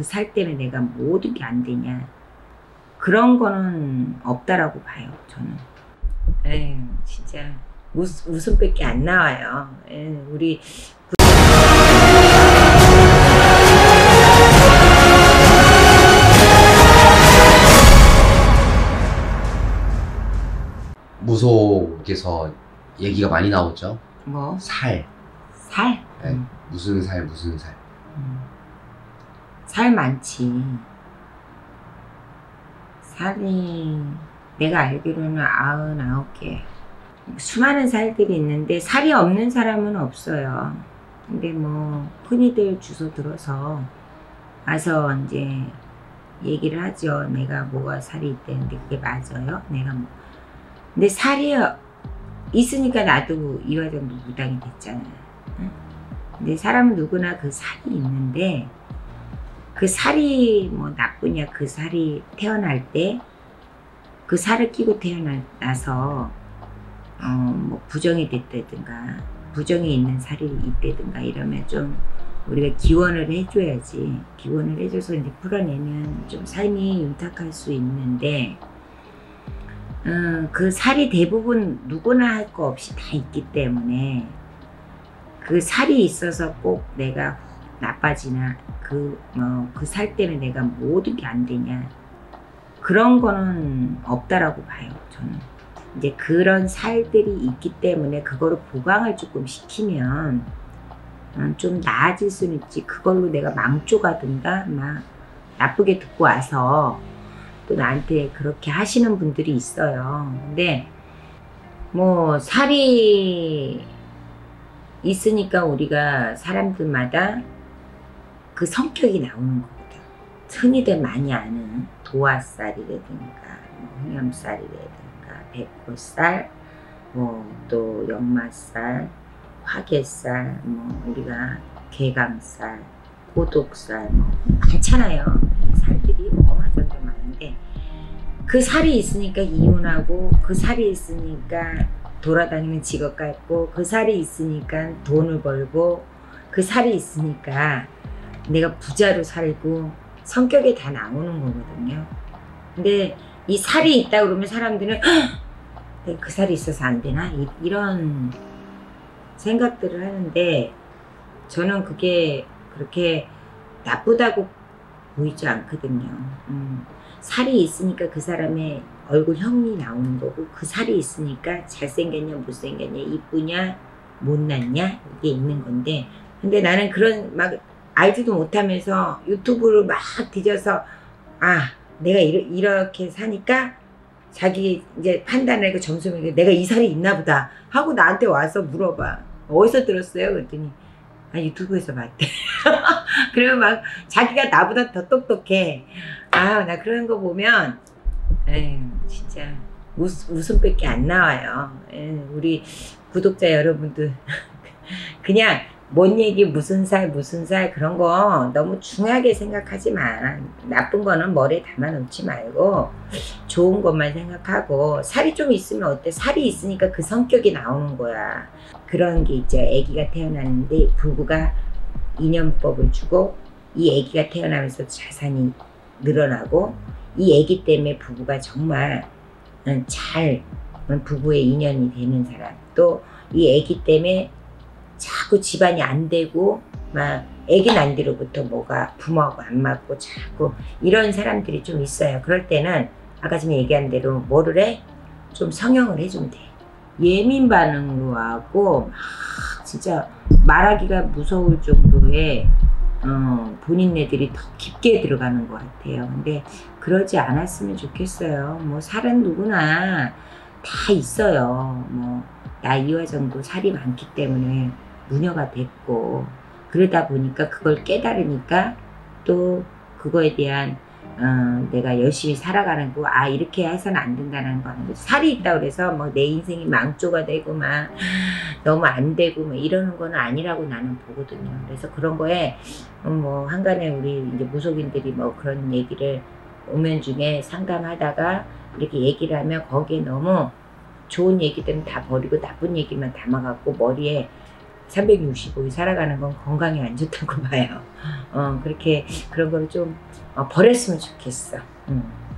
그 살 때문에 내가 모든 게 안 되냐. 그런 거는 없다라고 봐요, 저는. 에휴, 진짜 웃음밖에 안 나와요. 에휴, 우리 무속에서 얘기가 많이 나오죠. 뭐? 살. 살? 네. 무슨 살, 무슨 살. 살 많지. 살이 내가 알기로는 99개. 수많은 살들이 있는데 살이 없는 사람은 없어요. 근데 뭐 흔히들 주소 들어서 와서 이제 얘기를 하죠. 내가 뭐가 살이 있다는데 그게 맞아요? 내가 뭐. 근데 살이 있으니까 나도 이화정도 무당이 됐잖아. 근데 사람은 누구나 그 살이 있는데 그 살이 뭐 나쁘냐, 그 살이 태어날 때 그 살을 끼고 태어나서 뭐 부정이 됐다든가 부정이 있는 살이 있다든가 이러면 좀 우리가 기원을 해줘야지. 기원을 해줘서 이제 풀어내면 좀 삶이 윤택할 수 있는데 그 살이 대부분 누구나 할 거 없이 다 있기 때문에 그 살이 있어서 꼭 내가 나빠지나 그 살 때문에 내가 모든 게 안 되냐. 그런 거는 없다라고 봐요, 저는. 이제 그런 살들이 있기 때문에 그거를 보강을 조금 시키면 좀 나아질 수는 있지. 그걸로 내가 망조가든가 막 나쁘게 듣고 와서 또 나한테 그렇게 하시는 분들이 있어요. 근데 뭐 살이 있으니까 우리가 사람들마다 그 성격이 나오는 거거든. 흔히들 많이 아는 도화살이라든가 홍염살이라든가 백호살, 뭐 또 역마살, 화개살, 뭐 우리가 개강살, 고독살 뭐 많잖아요. 살들이 어마어마하게 많은데 그 살이 있으니까 이혼하고 그 살이 있으니까 돌아다니는 직업 갖고 그 살이 있으니까 돈을 벌고 그 살이 있으니까 내가 부자로 살고 성격이 다 나오는 거거든요. 근데 이 살이 있다 그러면 사람들은 그 살이 있어서 안 되나? 이런 생각들을 하는데 저는 그게 그렇게 나쁘다고 보이지 않거든요. 살이 있으니까 그 사람의 얼굴형이 나오는 거고 그 살이 있으니까 잘생겼냐 못생겼냐 이쁘냐 못났냐 이게 있는 건데 근데 나는 그런 막 알지도 못하면서 유튜브를 막 뒤져서 내가 이렇게 사니까 자기 이제 판단을 하고 점수 매기고 내가 이 살이 있나 보다 하고 나한테 와서 물어봐. 어디서 들었어요? 그랬더니 유튜브에서 봤대. 그러면 막 자기가 나보다 더 똑똑해. 나 그런 거 보면 에휴, 진짜 웃음밖에 안 나와요. 우리 구독자 여러분들 그냥 뭔 얘기 무슨 살 그런 거 너무 중요하게 생각하지 마. 나쁜 거는 머리에 담아놓지 말고 좋은 것만 생각하고 살이 좀 있으면 어때? 살이 있으니까 그 성격이 나오는 거야. 그런 게 있죠. 아기가 태어났는데 부부가 인연법을 주고 이 아기가 태어나면서 자산이 늘어나고 이 아기 때문에 부부가 정말 잘 부부의 인연이 되는 사람 또 이 아기 때문에 자꾸 집안이 안 되고 막 아기 난 뒤로부터 뭐가 부모하고 안 맞고 자꾸 이런 사람들이 좀 있어요. 그럴 때는 아까 전에 얘기한 대로 뭐를 해? 좀 성형을 해주면 돼. 예민 반응으로 하고 막 진짜 말하기가 무서울 정도의 본인네들이 더 깊게 들어가는 것 같아요. 근데 그러지 않았으면 좋겠어요. 뭐 살은 누구나 다 있어요. 뭐 나 이화정도 살이 많기 때문에 무녀가 됐고 그러다 보니까 그걸 깨달으니까 또 그거에 대한 내가 열심히 살아가는 거 이렇게 해서는 안 된다는 거. 살이 있다고 그래서 뭐 내 인생이 망조가 되고 막 너무 안 되고 뭐 이러는 거는 아니라고 나는 보거든요. 그래서 그런 거에 뭐 한간에 우리 이제 무속인들이 뭐 그런 얘기를 오면 중에 상담하다가 이렇게 얘기를 하면 거기에 너무 좋은 얘기들은 다 버리고 나쁜 얘기만 담아갖고 머리에 365일 살아가는 건 건강에 안 좋다고 봐요. 그렇게 그런 거를 좀 버렸으면 좋겠어.